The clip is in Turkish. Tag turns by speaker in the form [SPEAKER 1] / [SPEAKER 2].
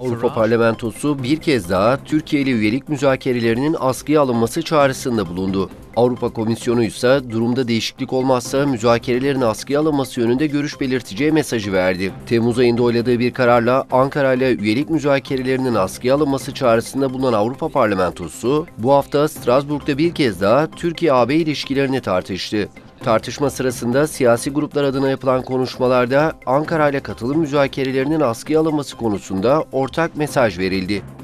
[SPEAKER 1] Avrupa Parlamentosu bir kez daha Türkiye ile üyelik müzakerelerinin askıya alınması çağrısında bulundu. Avrupa Komisyonu ise durumda değişiklik olmazsa müzakerelerin askıya alınması yönünde görüş belirteceği mesajı verdi. Temmuz ayında oyladığı bir kararla Ankara ile üyelik müzakerelerinin askıya alınması çağrısında bulunan Avrupa Parlamentosu bu hafta Strasbourg'da bir kez daha Türkiye-AB ilişkilerini tartıştı. Tartışma sırasında siyasi gruplar adına yapılan konuşmalarda Ankara ile katılım müzakerelerinin askıya alınması konusunda ortak mesaj verildi.